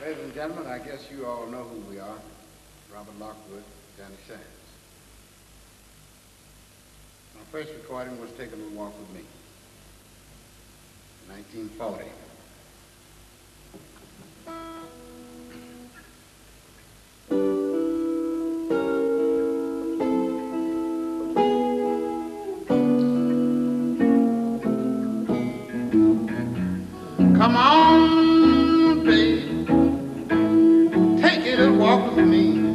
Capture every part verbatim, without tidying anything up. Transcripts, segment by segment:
Ladies and gentlemen, I guess you all know who we are. Robert Lockwood, Johnny Sands. My first recording was Take a Little Walk With Me, nineteen forty. Come on, baby, take it and walk with me.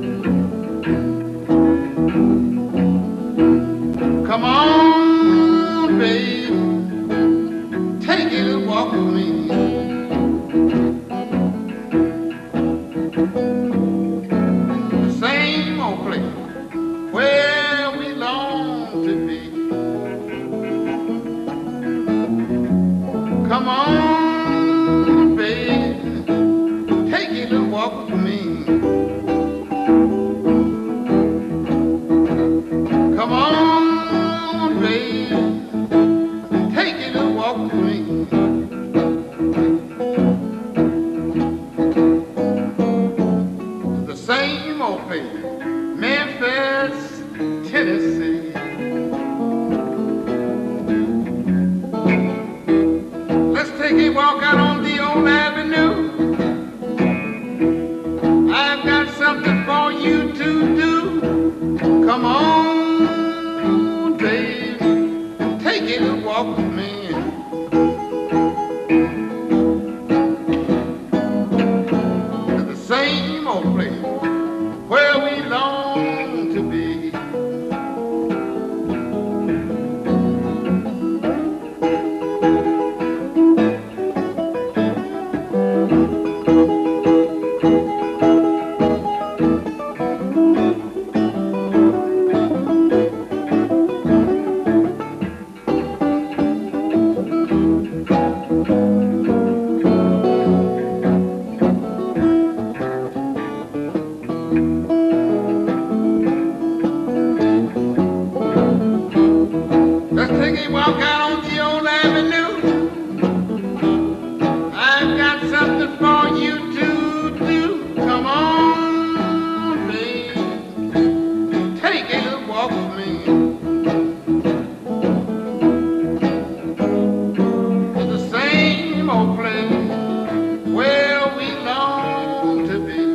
Come on, baby, take it and walk with me. The same old place where we long to be. Come on, baby, take it and walk with me. Come on, baby, take it and walk with me. The same old place, Memphis, Tennessee. Let's take a walk out on the old avenue. I've got something for you to do. Come on, baby, take it and walk with me. To the same old place where we long to be. Let's take a walk out on the old avenue. I've got something for you to do. Come on, baby, take a little walk with me. To the same old place where we long to be.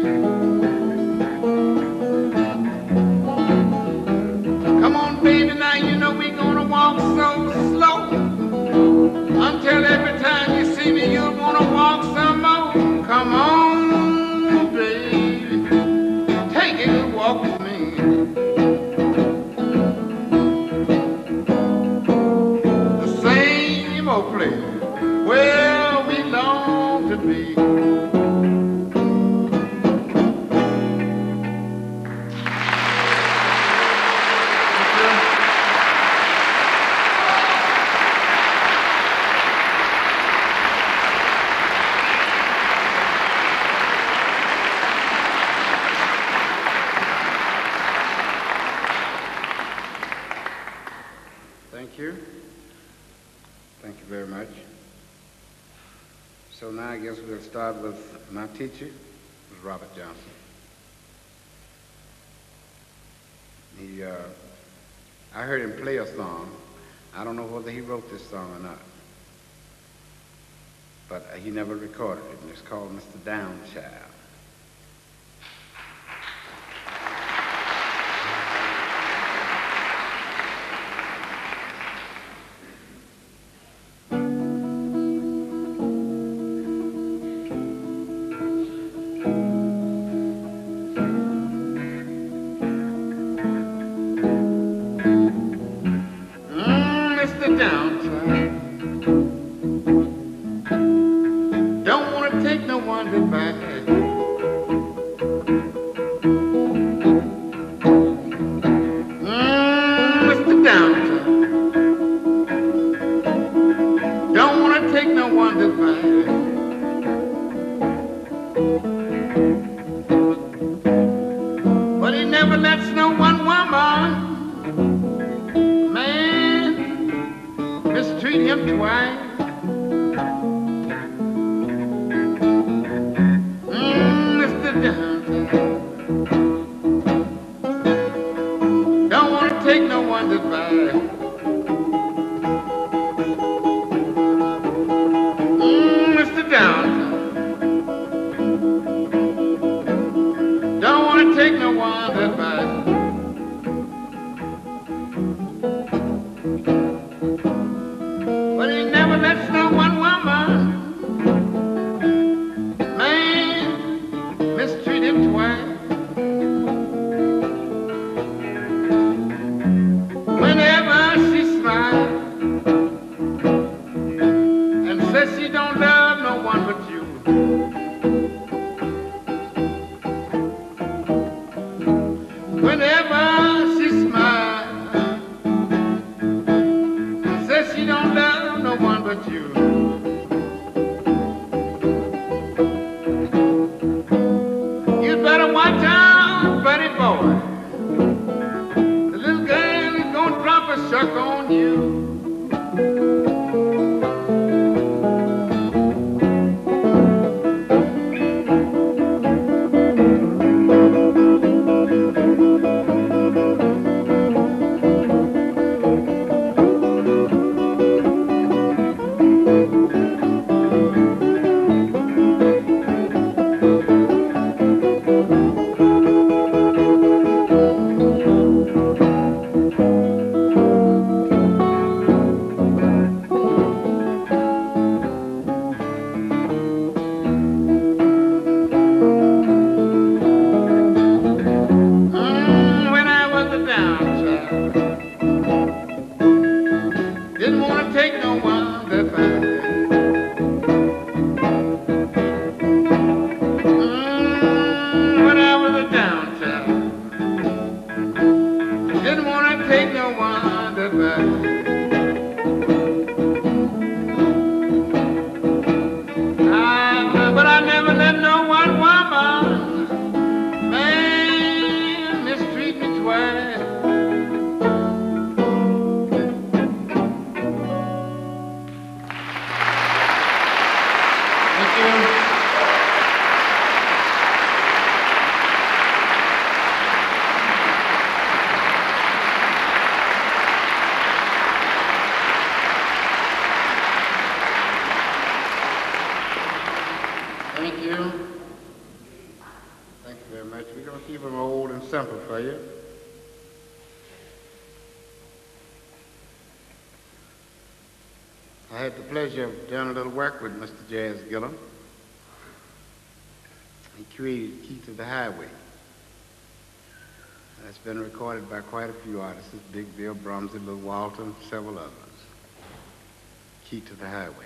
Come on, baby, now you know we're gonna walk so slow until every time you see me you'll wanna walk some more. Come on, baby, take it and walk with me. The same old place where we long to be. Thank you. Thank you very much. So now I guess we'll start with my teacher, was Robert Johnson. He, uh, I heard him play a song. I don't know whether he wrote this song or not, but he never recorded it, and it's called Mister Downchild. Downside. Don't want to take no one goodbye. Mm, Mister Downside. Don't want to take no one goodbye. But he never lets no one woman mistreat him twice. but you. You better watch out, buddy boy. The little girl is gonna drop a shuck on you. Thank you. Thank you very much. We're going to keep them old and simple for you. I had the pleasure of doing a little work with Mister Jazz Gillum. He created Key to the Highway. That's been recorded by quite a few artists, Big Bill Bromsey, Lil Walton, several others. Key to the Highway.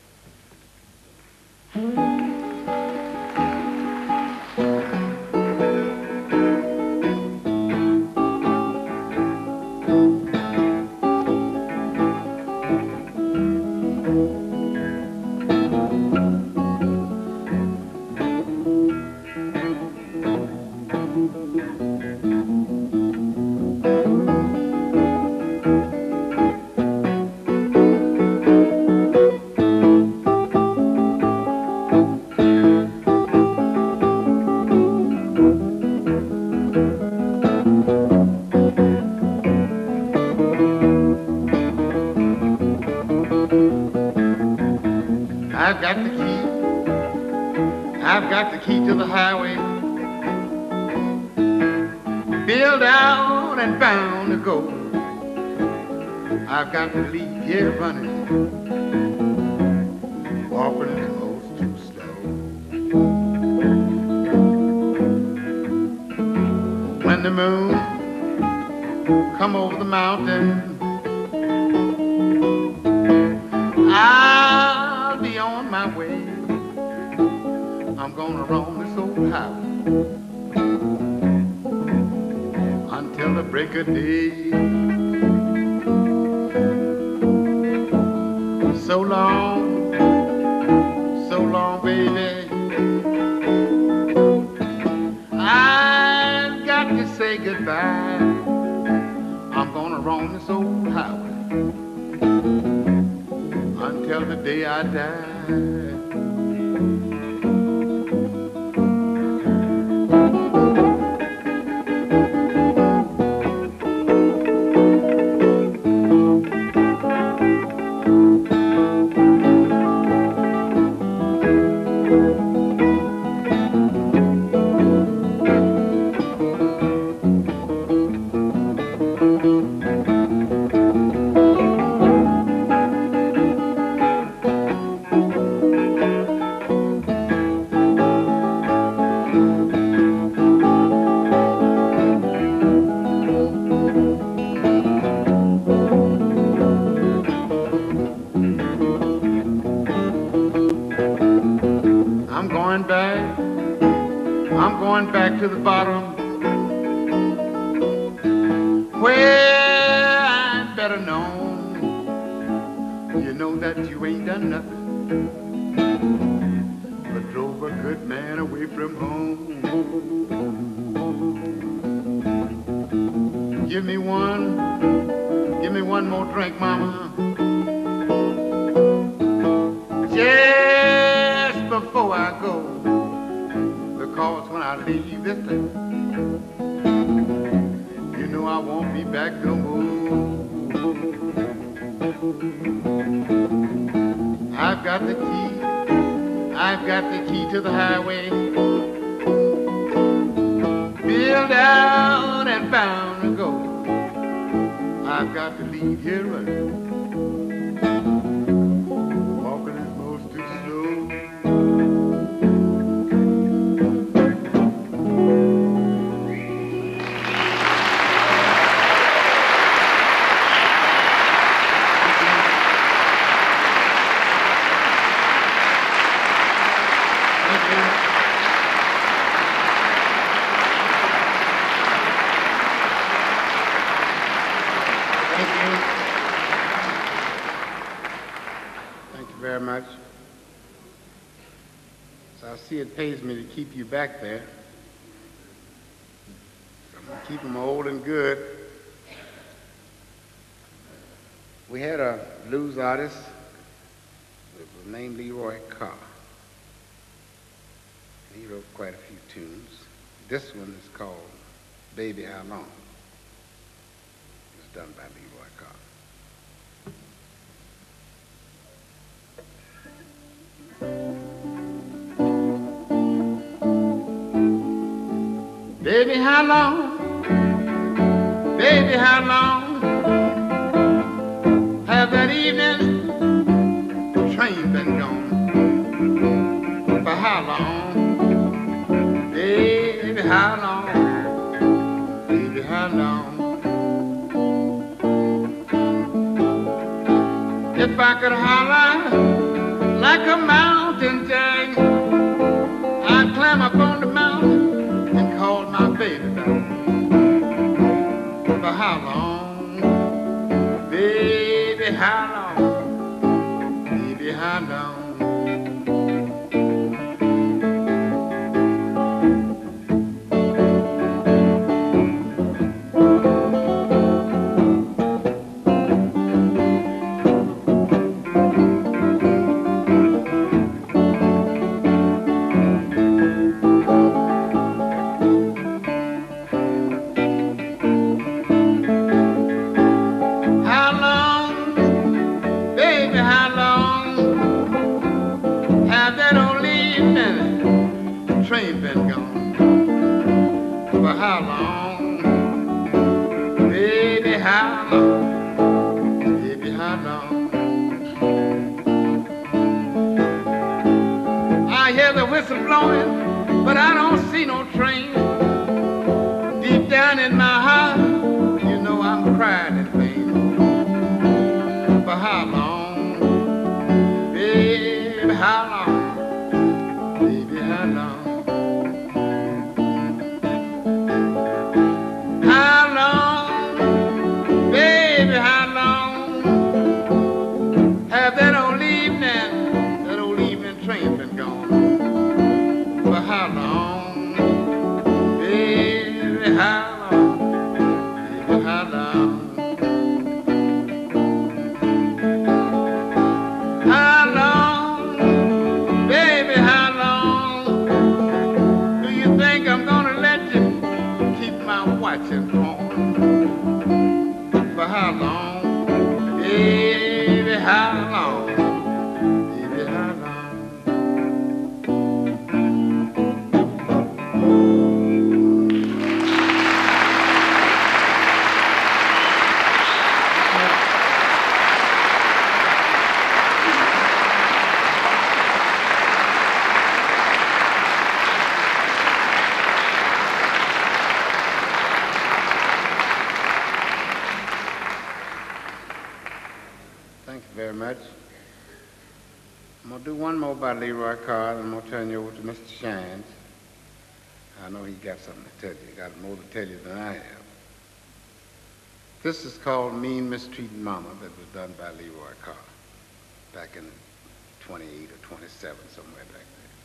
I've got the key, I've got the key to the highway, built out and bound to go. I've got to leave here running, walking almost too slow. When the moon come over the mountain, I'll be on my way. I'm gonna roam this old highway until the break of day. So long, so long, baby. I've got to say goodbye. I'm gonna roam this old highway until the day I die. I'm going back to the bottom where I'm better known. You know that that you ain't done nothing but drove a good man away from home. Give me one, give me one more drink, mama. Just before I go, because when I leave this thing, you know I won't be back no more. I've got the key, I've got the key to the highway, built out and bound to go. I've got to leave here running, walking is most too slow. So I see it pays me to keep you back there. I'm going to keep them old and good. We had a blues artist that was named Leroy Carr. He wrote quite a few tunes. This one is called Baby How Long. It was done by Leroy Carr. Baby, how long, baby, how long have that evening train been gone? For how long, baby, how long, baby, how long? If I could holler like a mountain jack, I'd climb up on the mountain and call my baby down. For how long, baby, how long, baby, how long? But I don't see no train. Deep down in my heart, you know I'm crying in vain. For how long, baby, how long, baby, how long? How long, baby, how long have that old evening, that old evening train been gone? For how long, baby, how long, baby, how long? How long, baby, how long do you think I'm gonna let you keep my watching on? For how long, baby, how long, baby, how long? Very much. I'm going to do one more by Leroy Carr, and I'm going to turn you over to Mister Shines. I know he got something to tell you. He got more to tell you than I have. This is called Mean Mistreating Mama, that was done by Leroy Carr. back in twenty-eight or twenty-seven, somewhere back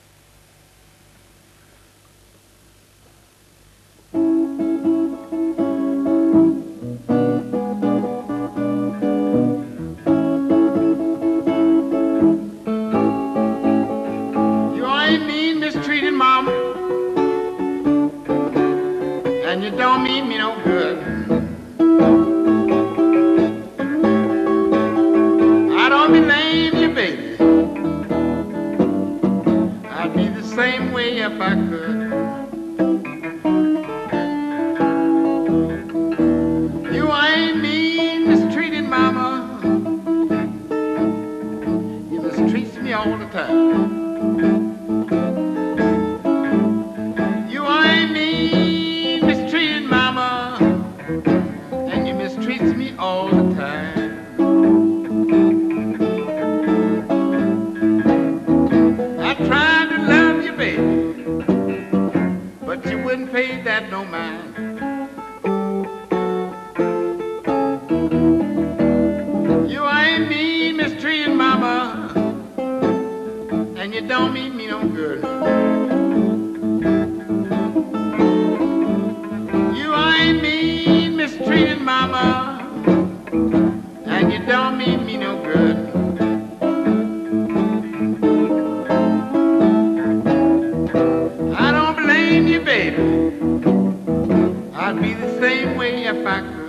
there. You ain't mean mistreating mama, and you don't mean me no good. I don't blame you, baby. I'd be the same way if I could. You ain't mean mistreating mama. You mistreats me all the time. You ain't mean mistreating mama, and you mistreats me all the time. I tried to love you, baby, but you wouldn't pay that no mind. You ain't mean mistreating mama, and you don't mean me no good. You ain't mean mistreating mama, and you don't mean me no good. I don't blame you, baby. I'd be the same way if I could.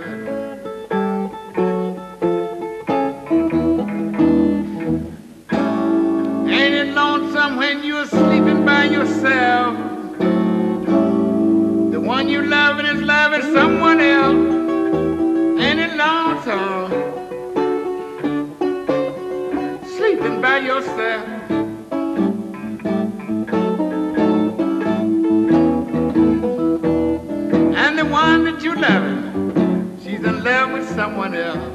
Ain't it lonesome when you're sleeping by yourself? The one you loving is loving someone else. Ain't it lonesome sleeping by yourself? And the one that you loving, she's in love with someone else.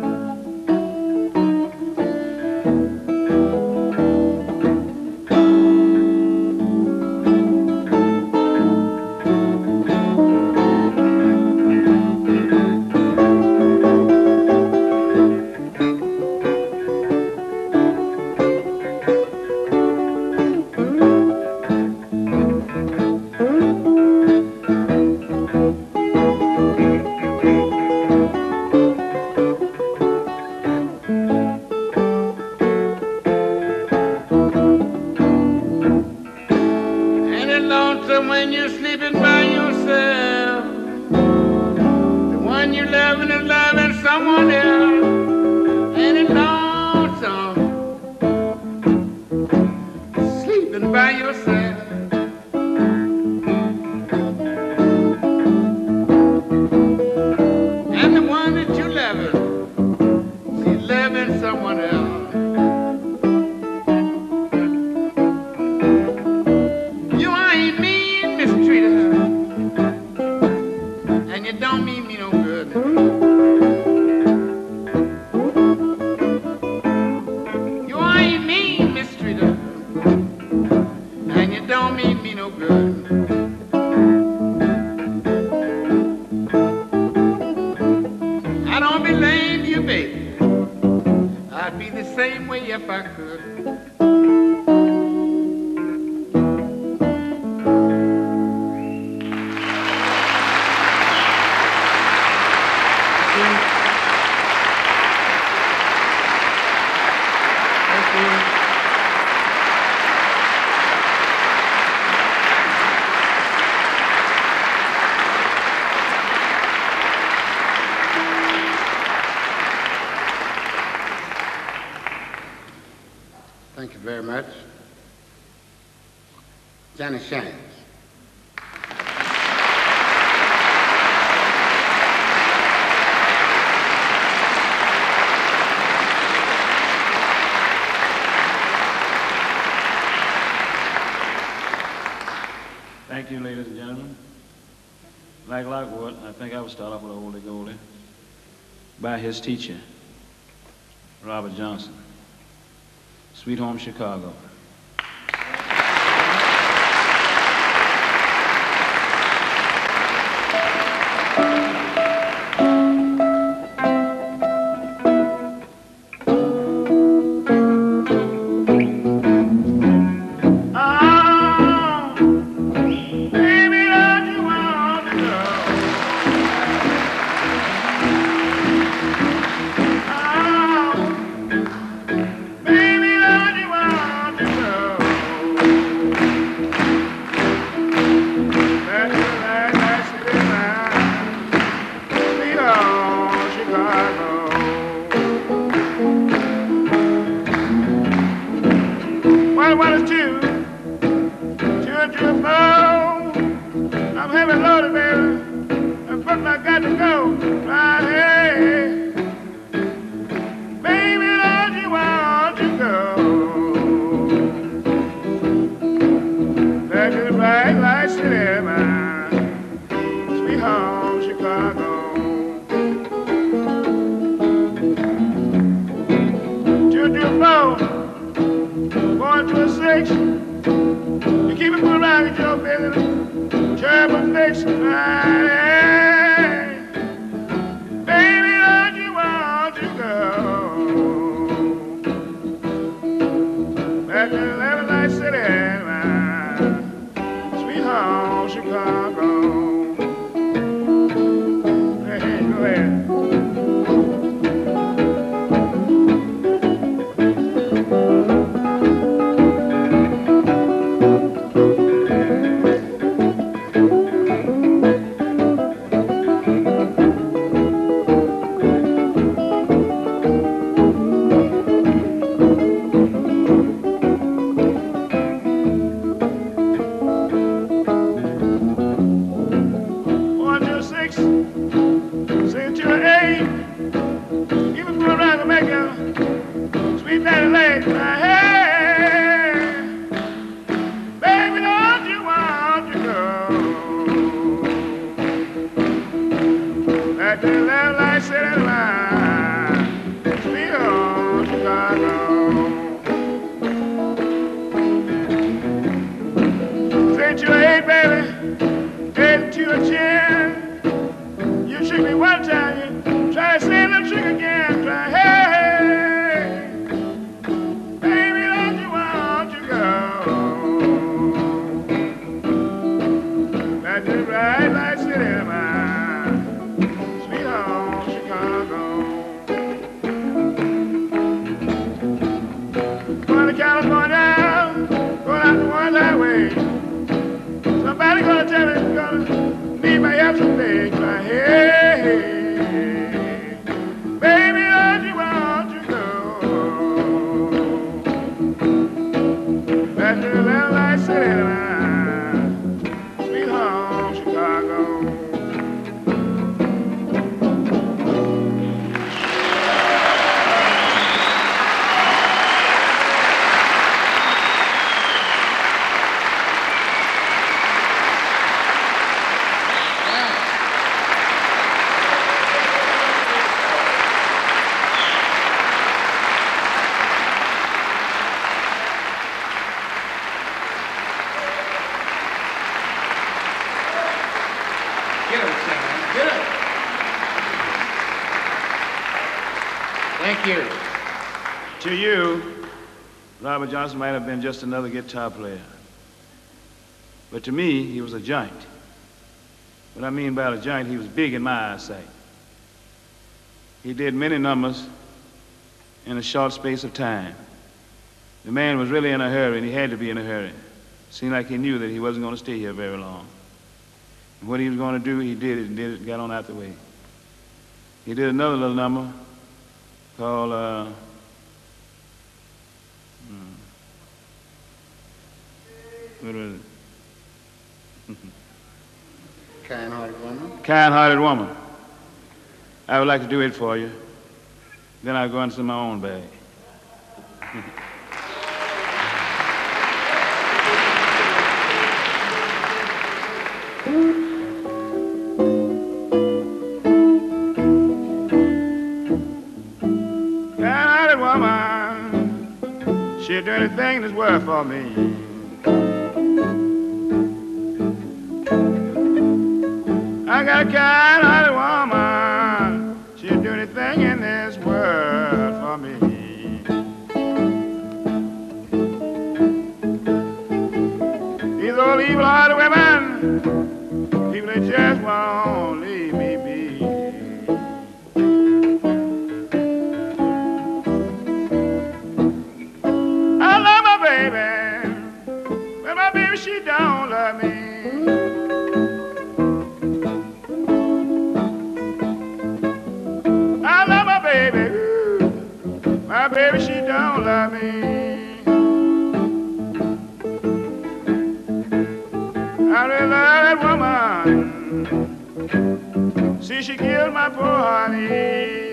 When you're sleeping by yourself, the one you're loving is loving someone else. Ain't it lonesome sleeping by yourself? And the one that you're loving, she's loving someone else. It don't mean me no good. You ain't mean mistreated, and you don't mean me no good. I don't blame you, baby. I'd be the same way if I could. Thank you very much. Johnny Shanks. Thank you, ladies and gentlemen. Like Lockwood, I think I would start off with Oldie Goldie by his teacher, Robert Johnson. Sweet Home Chicago. One, one is two. Two, two, four. I'm heavy loaded, baby. And but I got to go. Right here. Baby, don't you want to go? Back to the bright light city, my sweet home, Chicago. Two, two, four. One, two, six. You keep it moving around, Joe, baby. Trouble fix, right? Baby, don't you want to go? Back to the eleven light city, my sweet home, Chicago. Hey, go ahead. To you, Robert Johnson might have been just another guitar player. But to me, he was a giant. What I mean by a giant, he was big in my eyesight. He did many numbers in a short space of time. The man was really in a hurry, and he had to be in a hurry. It seemed like he knew that he wasn't going to stay here very long. And what he was going to do, he did it and did it and got on out the way. He did another little number called, uh, hmm, what was it? Kind-hearted woman. Kind-hearted woman. I would like to do it for you. Then I'll go into my own bag. Kind-hearted woman, she'll do anything in this world for me. I got a kind-hearted woman, she'll do anything in this world for me. These old evil-hearted women, people that just won't leave me be. I love my baby, but my baby, she don't love me. Baby, ooh, my baby, she don't love me. woman. See, she killed my poor honey.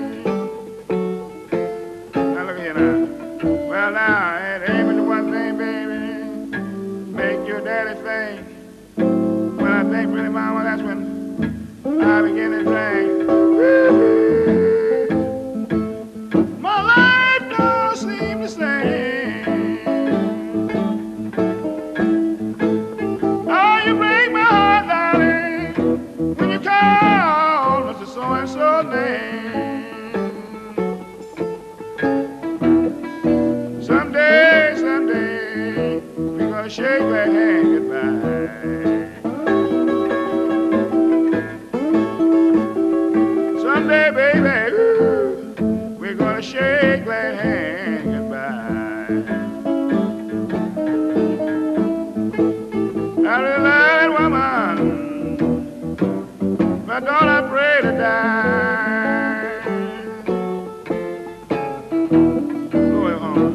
Now look here now. Well now, it ain't but the one thing, baby, make your daddy think. When I think, pretty mama, that's when I begin to drink. My life don't seem the same. Oh, you break my heart, darling, when you call Mister So-and-so name. Someday, someday, we're gonna shake that hand goodbye. Someday, baby, ooh, we're gonna shake that hand goodbye. I really love that woman, but don't I pray to die. Go ahead, home.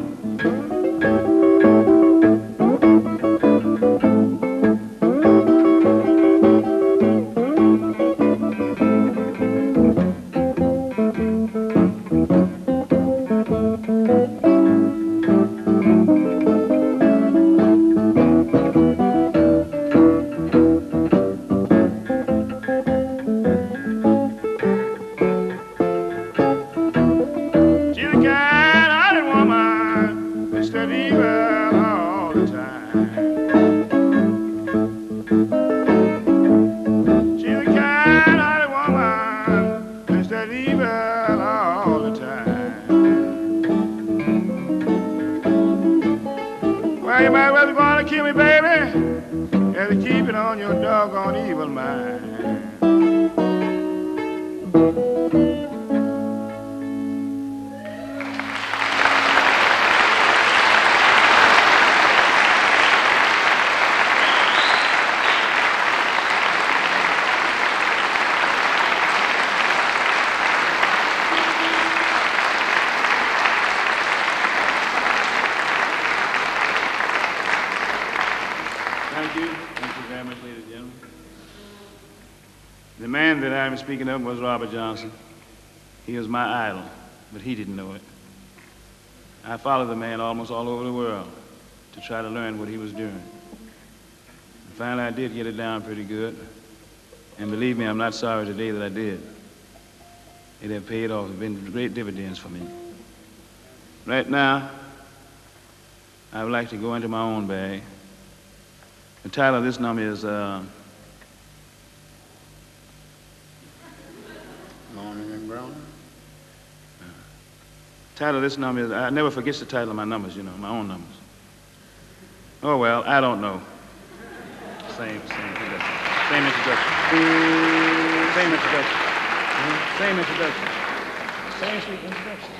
Speaking of was Robert Johnson. He was my idol, but he didn't know it. I followed the man almost all over the world to try to learn what he was doing. And finally, I did get it down pretty good. And believe me, I'm not sorry today that I did. It had paid off. It's been great dividends for me. Right now, I would like to go into my own bag. The title of this number is uh, title of this number is, I never forget the title of my numbers, you know, my own numbers. Oh, well, I don't know. Same, same introduction. Same introduction. Same introduction. Same introduction. Same sweet introduction.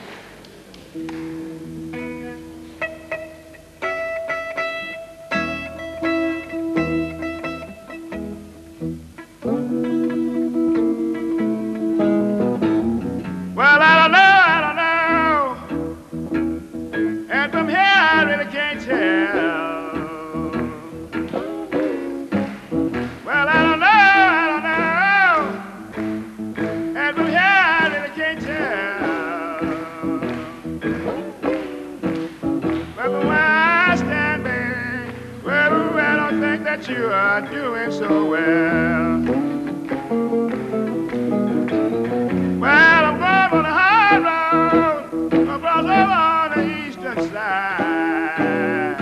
You are doing so well. Well, I'm going on the high road across over on the eastern side.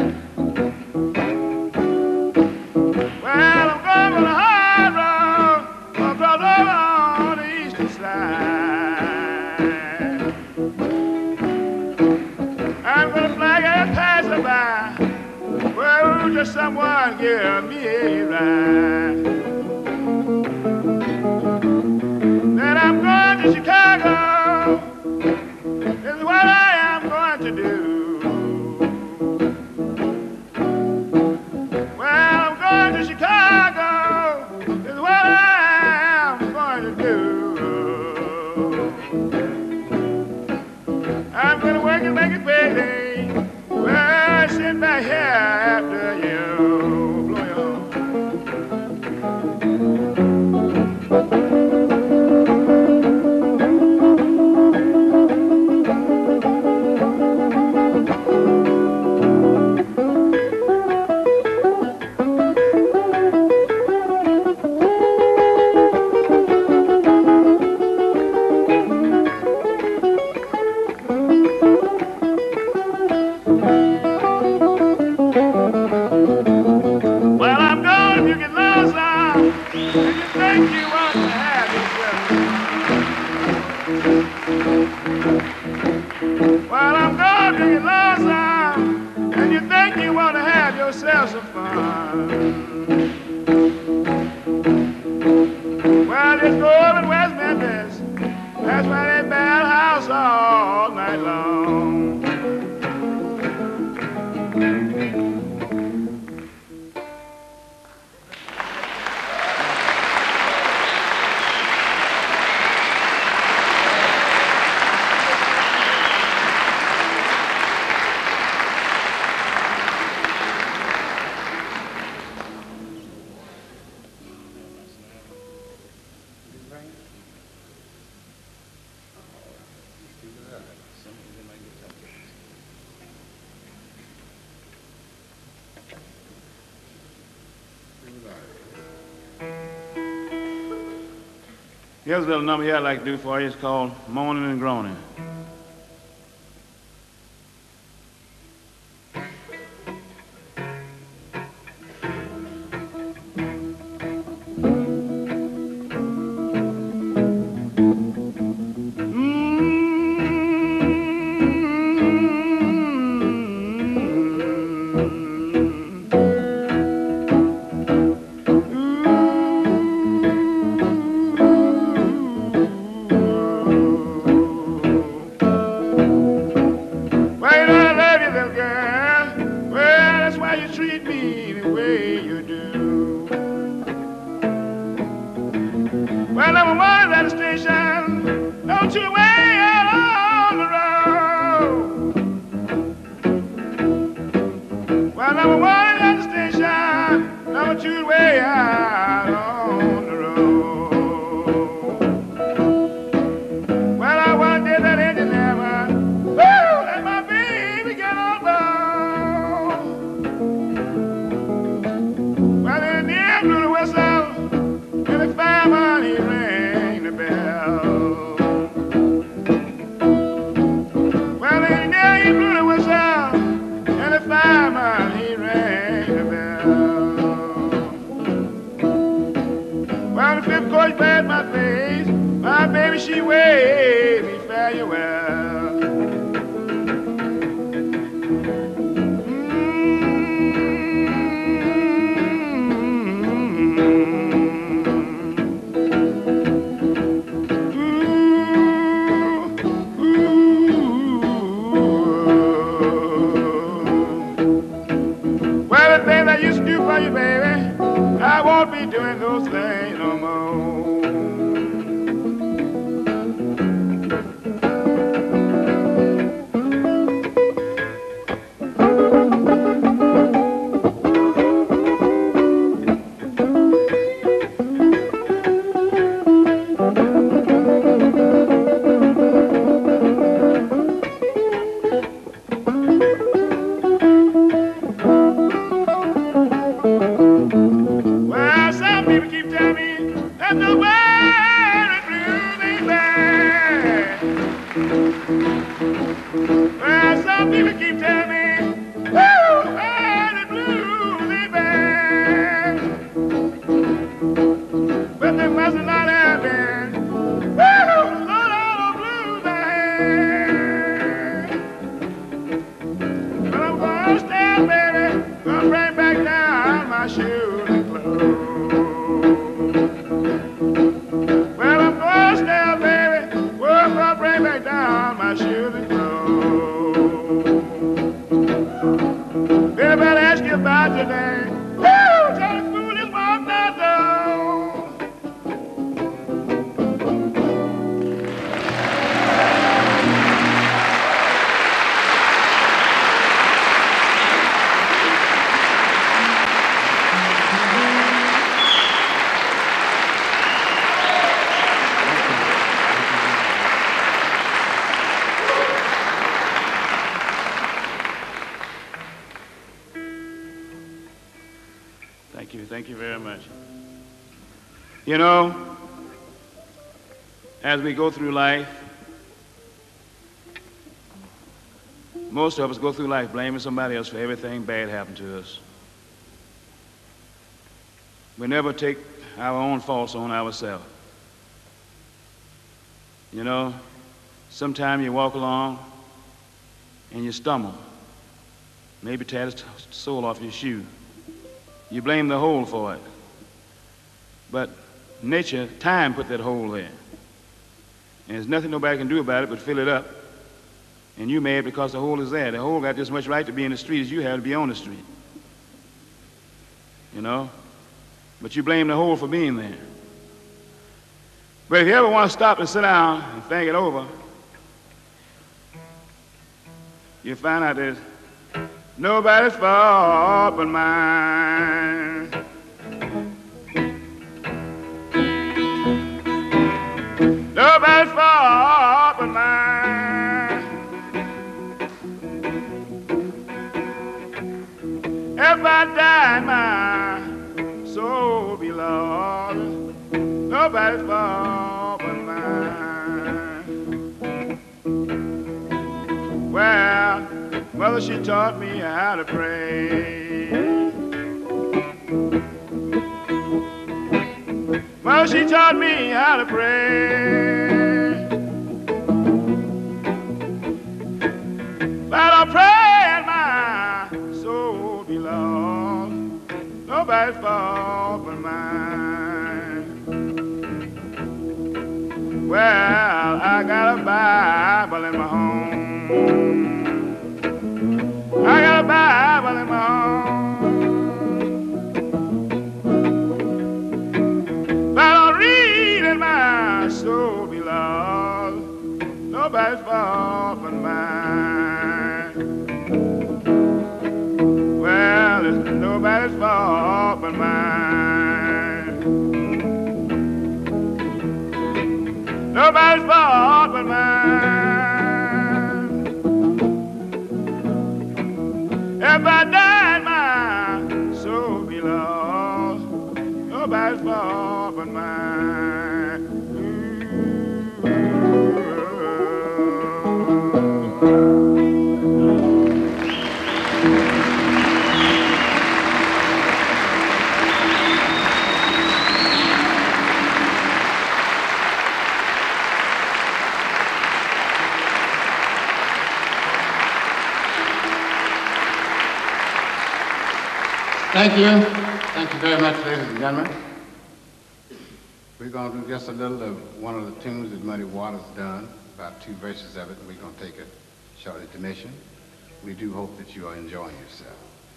Well, I'm going on the high road across over on the eastern side. I'm gonna flag and pass it by. Well, just someone give me a ride. Then I'm going to Chicago. This is what I am going to do. Well, I'm going to Chicago. This is what I am going to do. I'm going to work and make it payday. Well, sitting back here after you. Blow your horn. yourself some fun. Well, it's cold in West Memphis. That's why they bad house all night long. Here's a little number here I'd like to do for you. It's called Moaning and Groaning. Well, number one at the station, don't you wait out on the road. Well, number one at the station, number two way out on the road. Well, I want to get that engine hammer, woo, let my baby get on board. Well, in the end, blew the whistle, and the fireman, he rang the bell. Well, in the end, he blew the whistle, and the fireman, he rang the bell. Well, the fifth coach patted my face, my baby, she waved me farewell. You, baby, I won't be doing those things no more. Well, some people keep telling me, woo, where the blues ain't bad. But they must not have been, woo, Lord, all the blues I had. But I'm gonna stand, baby, gonna bring back down my shoes and clothes. Well, I'm gonna stand, baby, well, I'm gonna bring back down my shoes and clothes. Everybody ask you about your name. Woo! Tell the fool just walked out door. Thank you, thank you very much. You know, as we go through life, most of us go through life blaming somebody else for everything bad happened to us. We never take our own faults on ourselves. You know, sometimes you walk along and you stumble, maybe tear the sole off your shoe. You blame the hole for it. But nature, time put that hole there. And there's nothing nobody can do about it but fill it up. And you mad because the hole is there. The hole got just much right to be in the street as you have to be on the street. You know? But you blame the hole for being there. But if you ever want to stop and sit down and think it over, you find out there's nobody's fault but mine. Nobody's fault but mine. If I die, my soul be lost. Nobody's fault but mine. Well, mother, she taught me how to pray. Mother, she taught me how to pray. But I pray and my soul be lost. Nobody's fault but mine. Well, I got a Bible in my home. I got a Bible in my home. But I'll read and my soul be lost. Nobody's fault but mine. Well, it's nobody's fault but mine. Nobody's fault but mine. If I died, my soul be lost. Nobody's fault but mine. Thank you. Thank you very much, ladies and gentlemen. We're going to do just a little of one of the tunes that Muddy Waters done, about two verses of it, and we're going to take a short intermission. We do hope that you are enjoying yourself.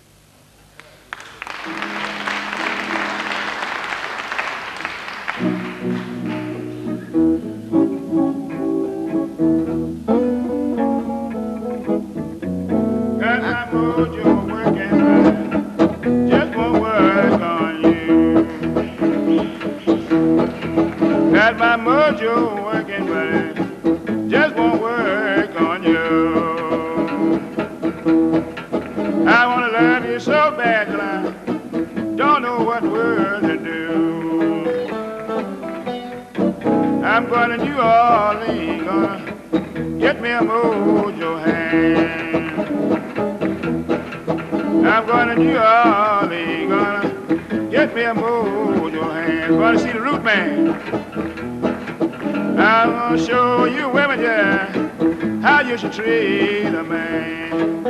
Got my mojo working right. Just won't work on you. Got my mojo working, but it just won't work on you. I want to love you so bad that I don't know what word to do. I'm going to New Orleans, gonna get me a mojo hand. I'm going to New Orleans, gonna get me a mojo hand. Gonna see the root man. I'm gonna show you women, yeah, how you should treat a man.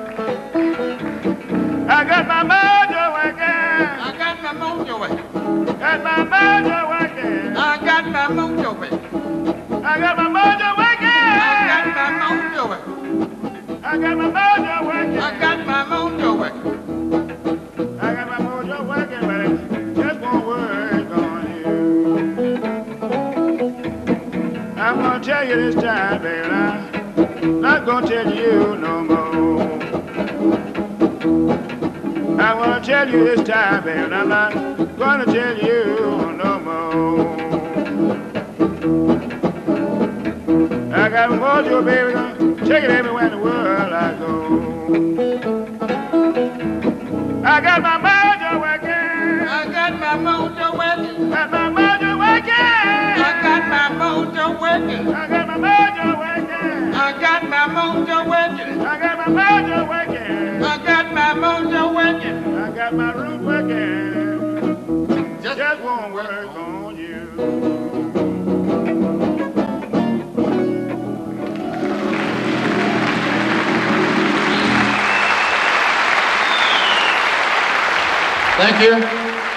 I got my mojo working. I got my mojo working. Got my mojo working. I got my mojo working. I got my mojo working. I got my mojo working. I got my mojo working. I got my mojo working. I got my mojo working, but it just won't work on you. I'm gonna tell you this time, baby, I'm not gonna tell you no more. I'm gonna tell you this time, baby, I'm not gonna tell you no more. I got my mojo, baby, gonna take it everywhere in the world I go. I got my mojo working. I got my mojo working. Got my mojo working. I got my mojo working. I got my mojo working. I got my mojo working. I got my mojo working. I got my mojo working. I got my root working. Just, Just won't work on you. Thank you.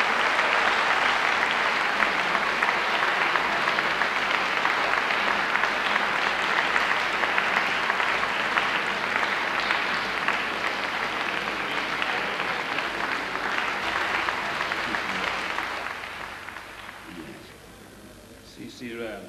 C C Riley.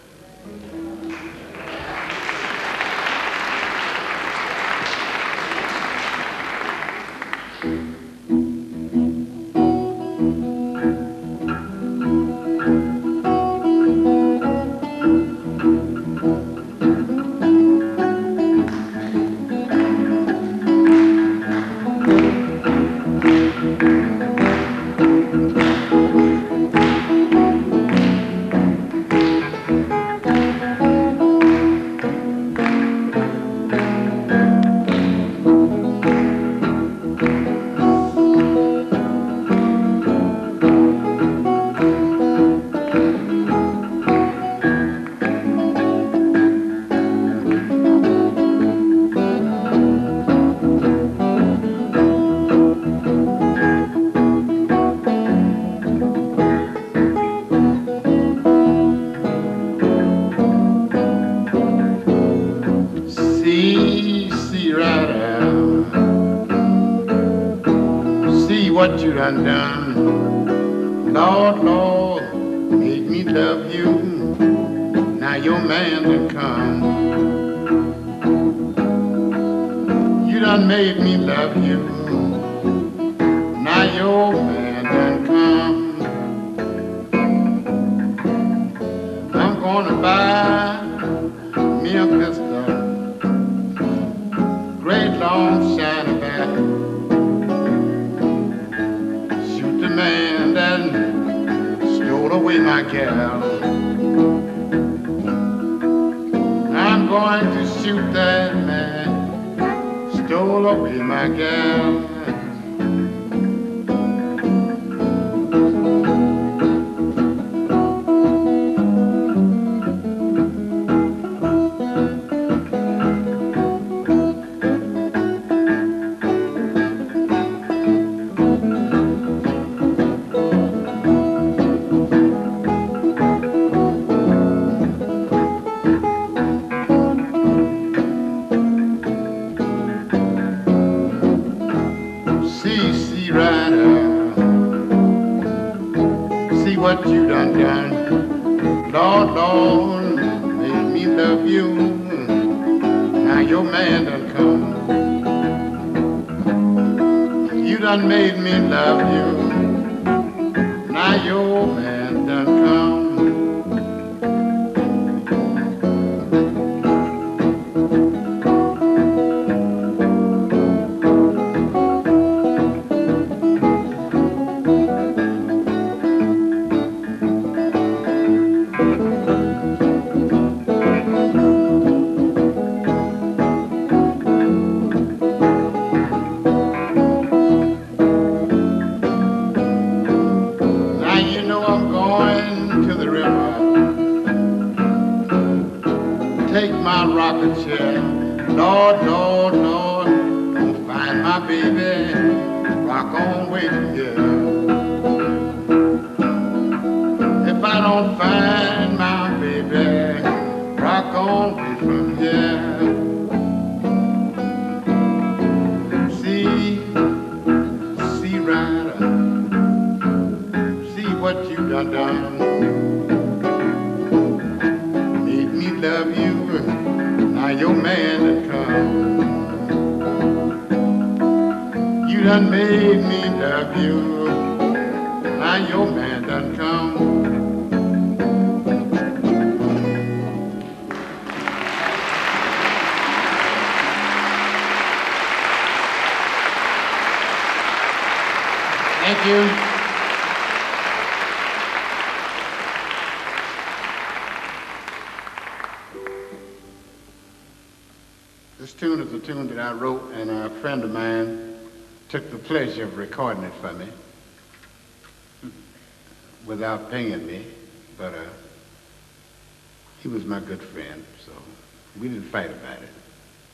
See, see right out. See what you done done. Lord, Lord, made me love you. Now your man done come. You done made me love you. Now your man done come. I'm gonna buy me a pistol. Great long shiny back. Shoot the man that stole away my gal. I'm going to shoot that man, stole away my gal. See, see right out. See what you done done. Lord, Lord, made me love you. Now your man done come. You done made me love you. Now your man done come. Now you know I'm going to the river. Take my rocket chair. Lord, Lord, Lord, gonna find my baby. Rock on way from here. If I don't find my baby, rock on way from here. See, see rider, see what you done done. Made me love you, now your man done come. You done made me love you, now your man done come. Thank you. This tune is a tune that I wrote, and a friend of mine took the pleasure of recording it for me without paying me, but uh, he was my good friend, so we didn't fight about it.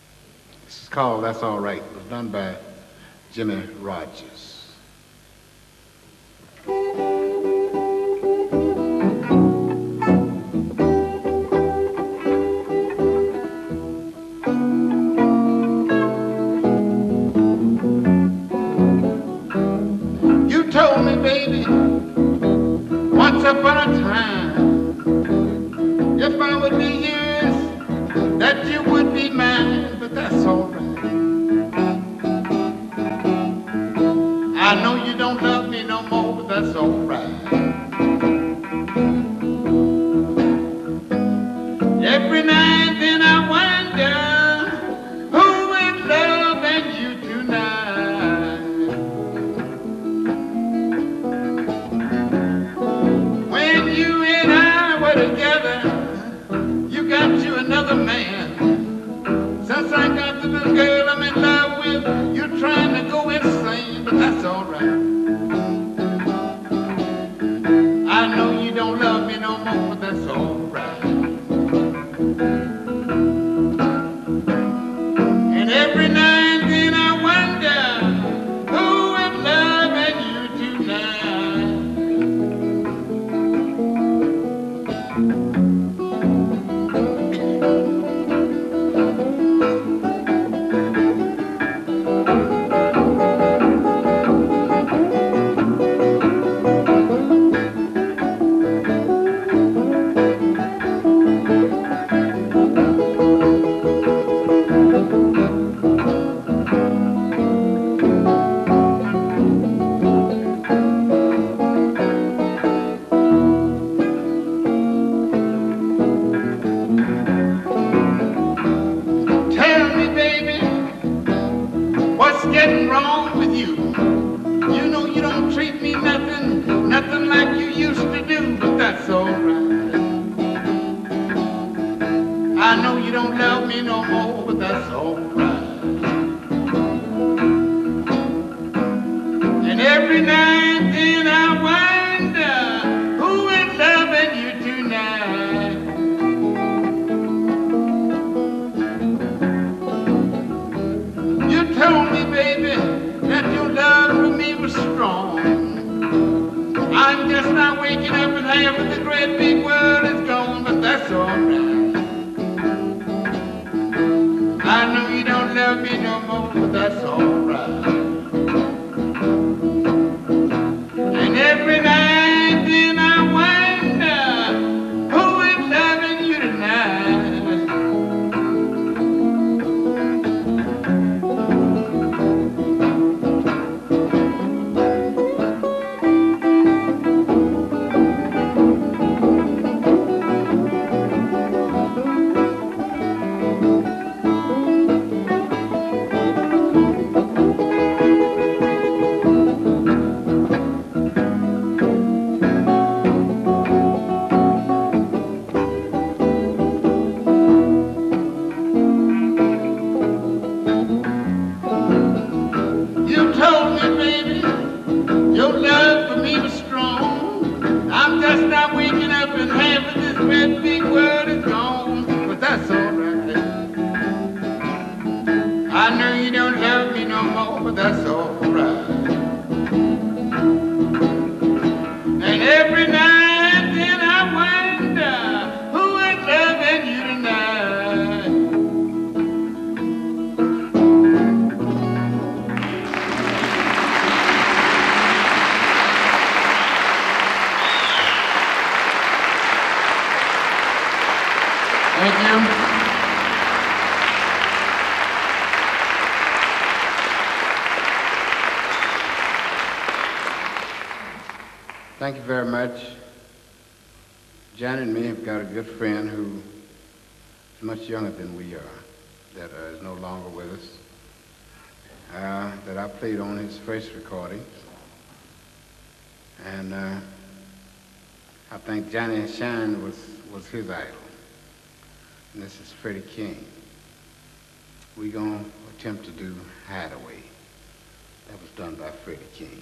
This is called That's All Right. It was done by Jimmy Rogers. upon a time, if I would be yours, that you would be mine, but that's all right. I know you don't love me no more, but that's all right. Every night then I wonder who is loving you tonight. When you and I were together, you got you another man. Since I got the little girl I'm in love with, you're trying to go insane, but that's all right. I know you don't love me no more, but that's all right. And every now and then I wonder who is loving you tonight. Tell me, baby, what's getting wrong with you? You know you don't treat me nothing, nothing like you used to do, but that's all right. I know you don't love me no more, but that's all right. And every now and then I wonder who is loving you tonight. You told me, baby, that your love for me was strong. I'm just not waking up and half of the great big world is gone, but that's all right. I know you don't love me no more, but that's all right. And every night then I wonder who is loving you tonight. You told me, baby, your love for me was strong. I'm just not waking up and half of this red big world is gone, but that's all right. I know you don't love me no more, but that's all right. And every night and then I wonder who is loving you tonight. Thank you. Thank you very much. Jan and me have got a good friend who is much younger than we are, that uh, is no longer with us, uh, that I played on his first recordings. And uh, I think Johnny Shine was, was his idol. And this is Freddie King. We're going to attempt to do Hideaway. That was done by Freddie King.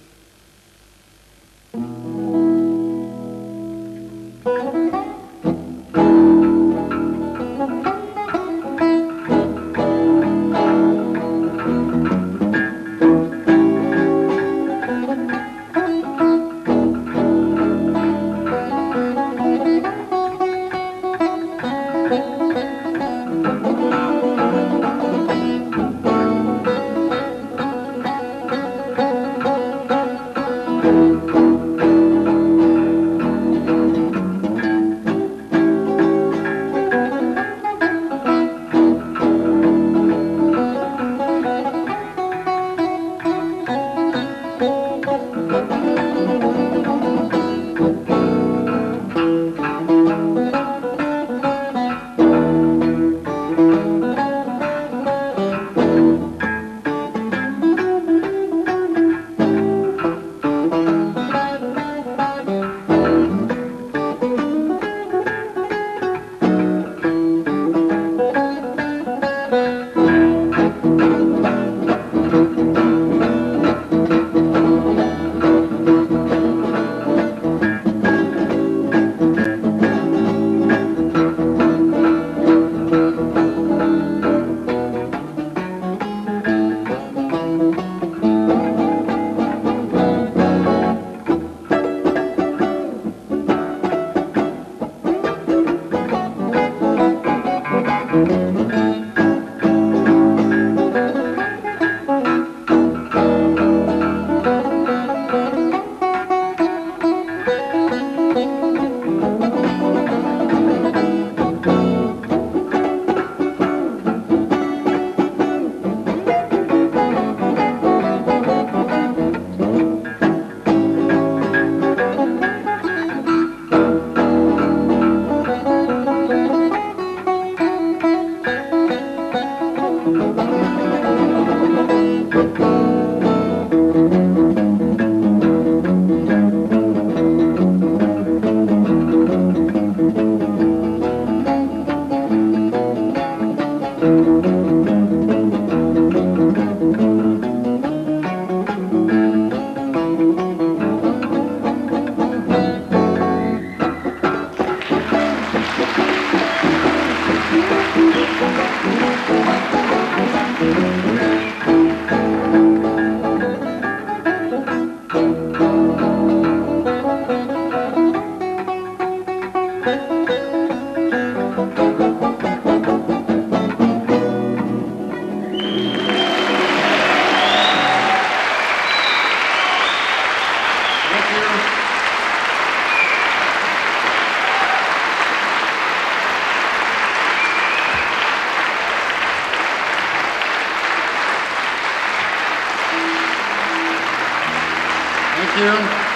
you.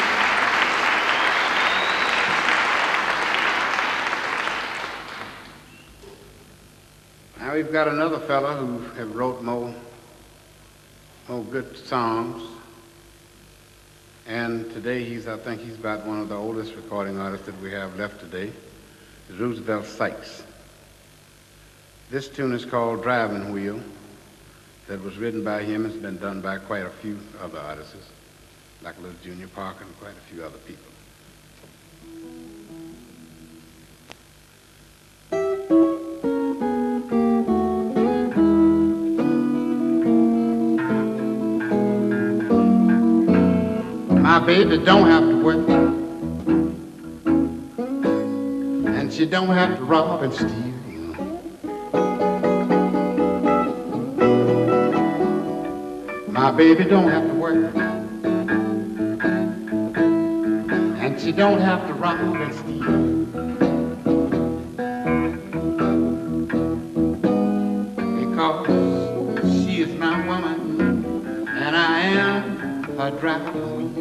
Now we've got another fella who have wrote more, more good songs. And today he's, I think he's about one of the oldest recording artists that we have left today. Is Roosevelt Sykes. This tune is called Driving Wheel. That was written by him. It's been done by quite a few other artists, like Little Junior Parker and quite a few other people. My baby don't have to work, and she don't have to rob and steal. My baby don't have to work, and she don't have to rob and steal. Because she is my woman, and I am her driver.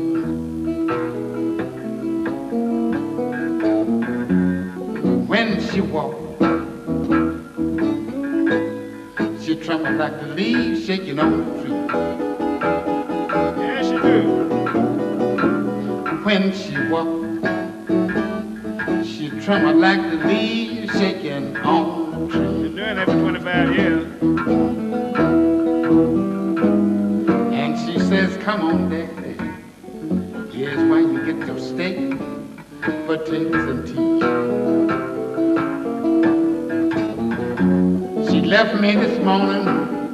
When she walks, she trembles like the leaves shaking on the tree. Yes, you do. When she walks, she trembles like the leaves shaking on the tree. Been doing that for twenty-five years. And she says, come on, Daddy, here's where you get your steak, potatoes, and tea. She left me this morning,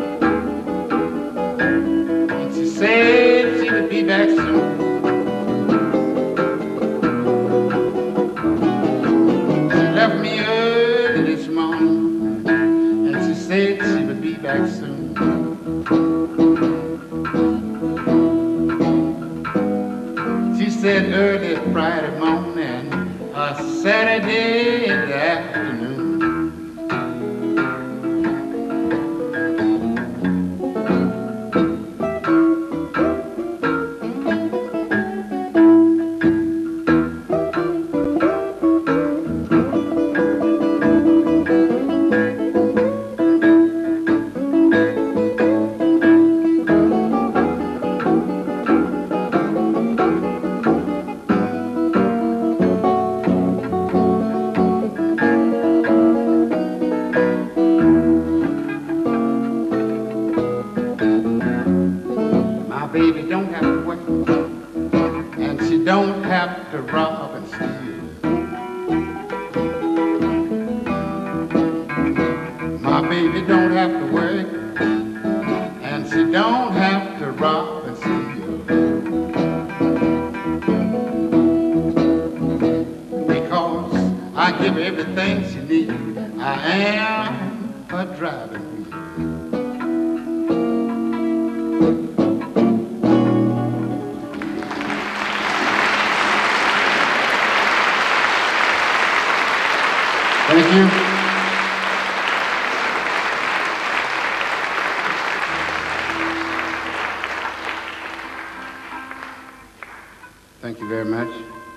and she said she would be back soon. She left me early this morning, and she said she would be back soon. She said early Friday morning, or Saturday in the afternoon. Thank you. Thank you very much.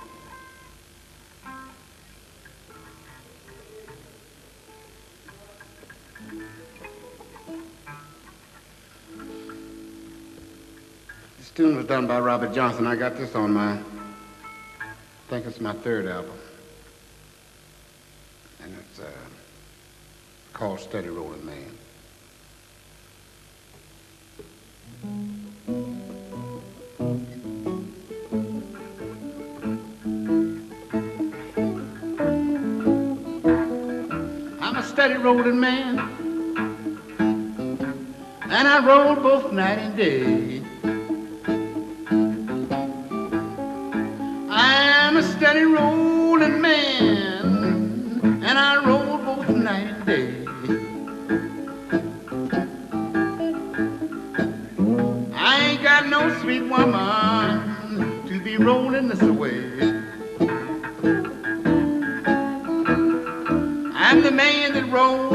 This tune was done by Robert Johnson. I got this on my, I think it's my third album. And it's uh, called Steady Rolling Man. I'm a steady rolling man, and I roll both night and day. I'm a steady rolling man, and I roll both night and day. I ain't got no sweet woman to be rolling this away. I'm the man that rolls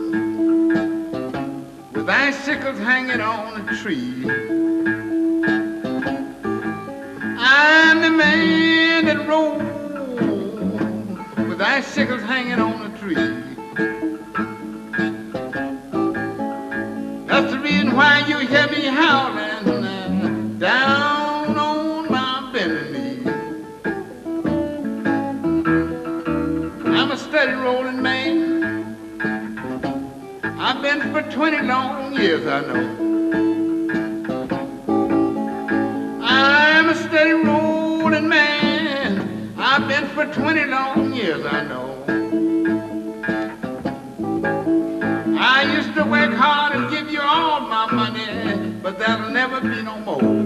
with icicles hanging on a tree. I I'm the man that rode with icicles hanging on a tree. That's the reason why you hear me howling uh, down on my bending knee. I'm a steady rolling man. I've been for twenty long years, I know. I'm a steady rolling man. I've been for twenty long years, I know. I used to work hard and give you all my money, but that'll never be no more.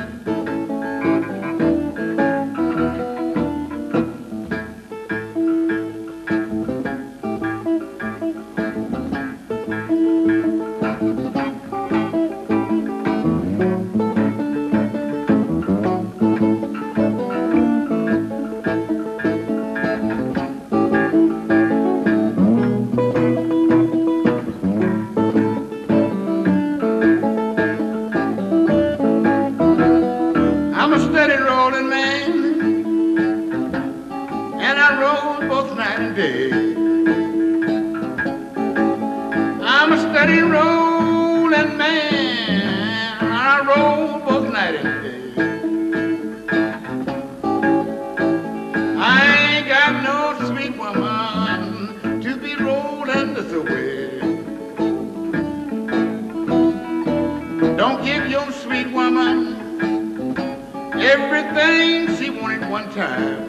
Don't give your sweet woman everything she wanted one time.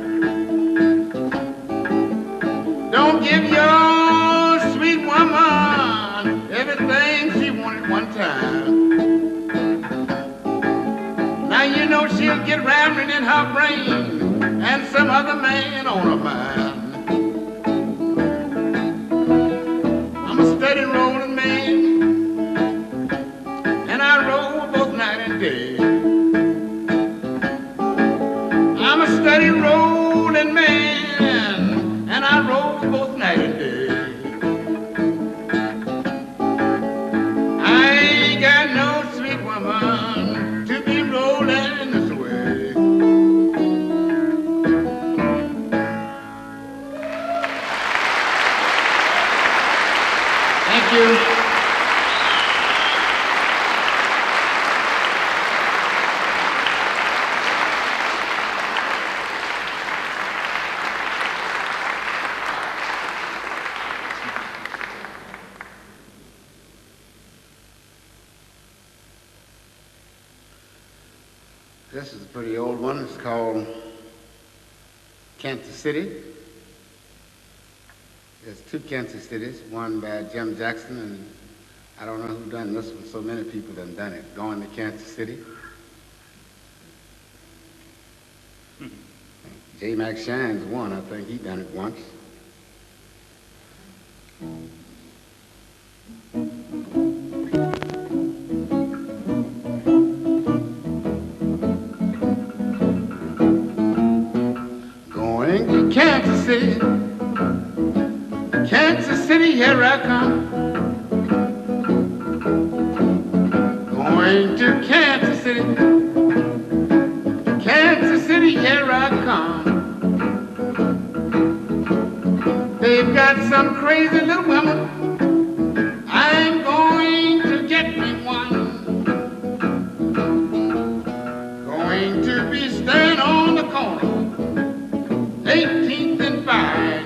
Don't give your sweet woman everything she wanted one time. Now you know she'll get rambling in her brain and some other man on her mind. I'm a steady rolling man, and I roll both night and day. I'm a steady rolling man, and I roll both night and day. I ain't got no sweet woman to be rolling this way. Thank you. This is a pretty old one. It's called Kansas City. There's two Kansas Cities, one by Jim Jackson, and I don't know who done this one. So many people done done it. Going to Kansas City. J. Mac Shine's one. I think he done it once. Going to Kansas City, Kansas City, here I come. Going to Kansas City, Kansas City, here I come. They've got some crazy little women. I'm going to get me one. Going to be staying on the corner, eighteenth and Vine.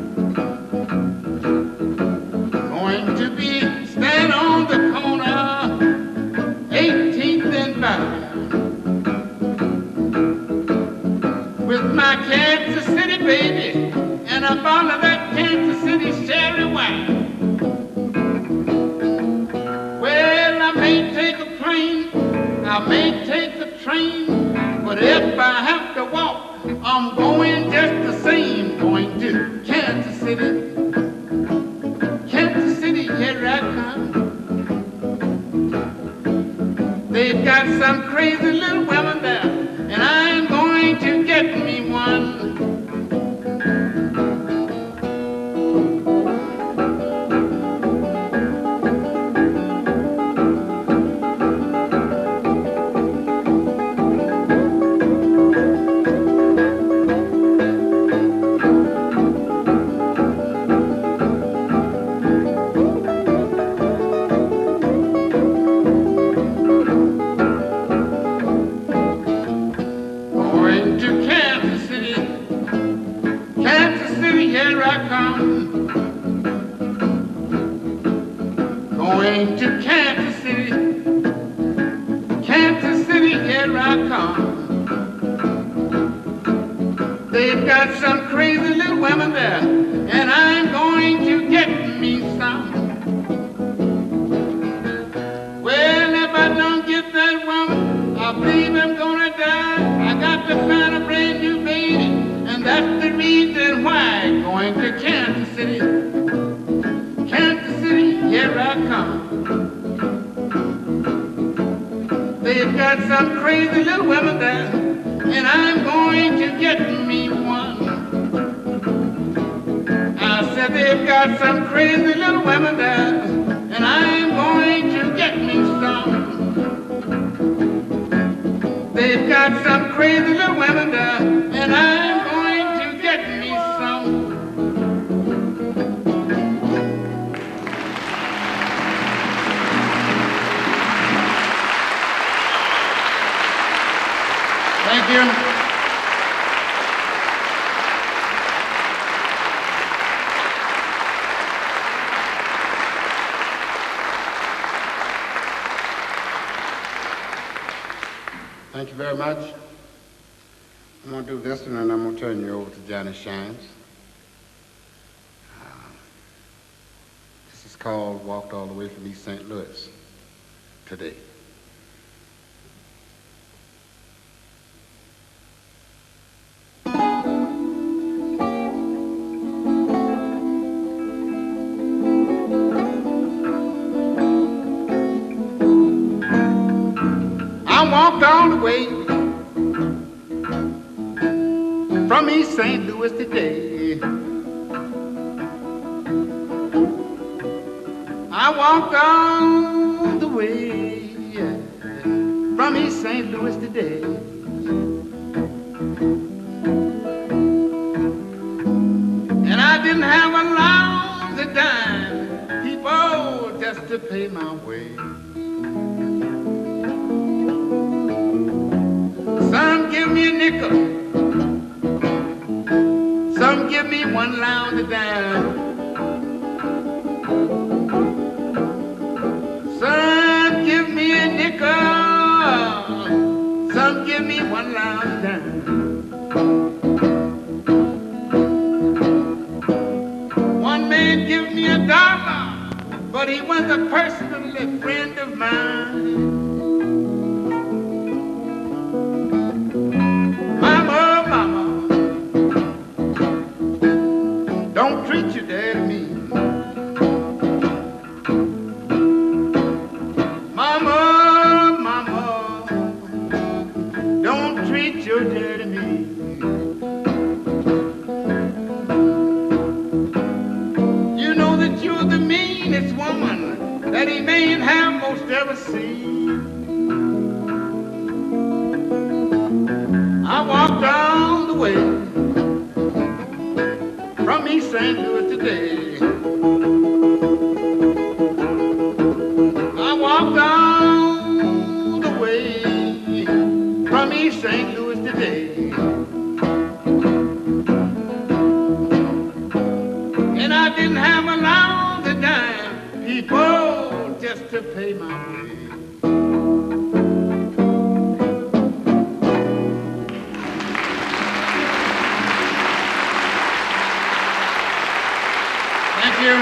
Going to be staying on the corner, eighteenth and Vine. With my Kansas City baby and a bottle of that Kansas City sherry wine. Well, I may take a plane, I may take the train, but if I have to walk, I'm going just the same. Going to Kansas City, Kansas City, here I come. They've got some crazy little women there, and I'm going to get me one. going to Kansas City. Kansas City, here I come. They've got some crazy little women there, and I'm going to get me some. Well, if I don't get that woman, I believe I'm gonna die. I got to find a brand new baby, and that's the reason why I'm going to Kansas City. Kansas City, here I come. They've got some crazy little women there, and I'm going to get me one. I said they've got some crazy little women there, and I'm going to get me some. They've got some crazy little women there, and I'm going to get me some. Thank you. Thank you very much. I'm going to do this one, and I'm going to turn you over to Johnny Shines. Uh, this is called Walked All the Way from East Saint Louis today. I walked all the way from East Saint Louis today. I walked all the way from East Saint Louis today. And I didn't have a lousy dime, people, just to pay my way. Some give me a nickel, some give me one lousy dime. Some give me a nickel, some give me one lousy dime. One man give me a dollar, but he was a personal friend of mine. Don't treat your daddy mean. Mama, mama, don't treat your daddy mean. You know that you're the meanest woman that he may have most ever seen. I walked down the way from East Saint Louis today. I walked down the way from East Saint Louis today. And I didn't have a lousy dime, people, just to pay my way. Thank you.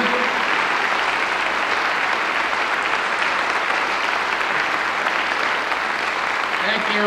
Thank you.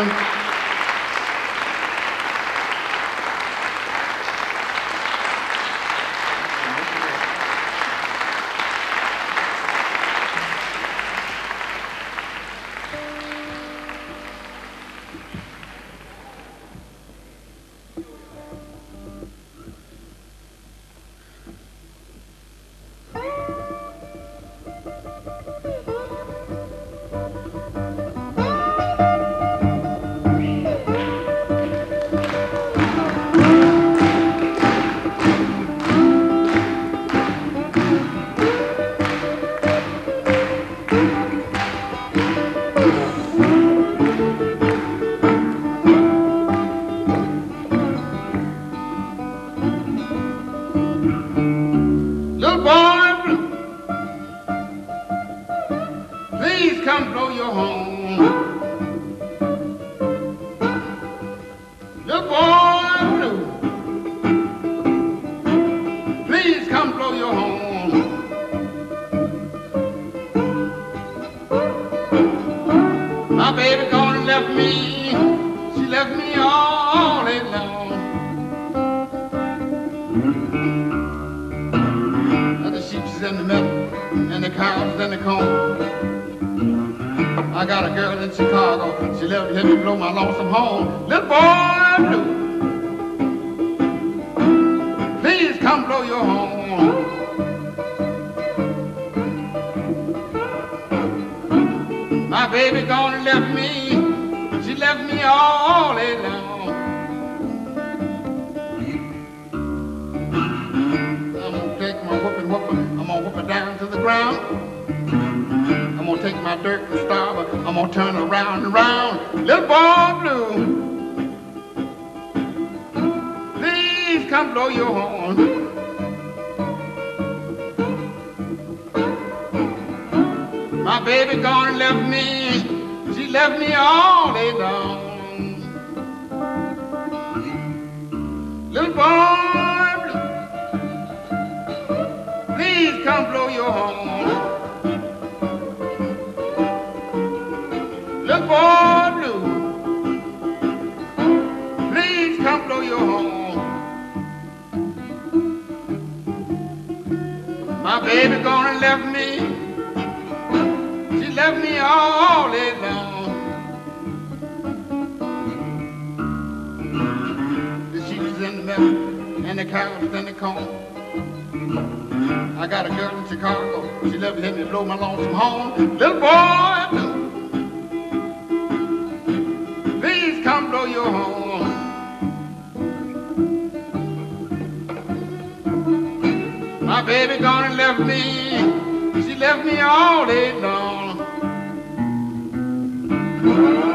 She left me all alone. Now the sheep's in the middle and the cows in the corn. I got a girl in Chicago. She left me blow my lonesome home. Little boy blue, please come blow your horn. My baby gone and left me. She left me all alone. I'm gonna take my whooping whooper. I'm gonna whoop it down to the ground. I'm gonna take my dirt and starve her. I'm gonna turn around and round. Little boy blue, please come blow your horn. My baby gone and left me. She left me all alone. Little boy blue, please come blow your horn. Little boy blue, please come blow your horn. My baby gone and left me. She left me all alone. The sheep is in the middle and the cows is in the corn. I got a girl in Chicago. She left me let me blow my lonesome horn. Little boy blue, please come blow your horn. My baby gone and left me. She left me all alone.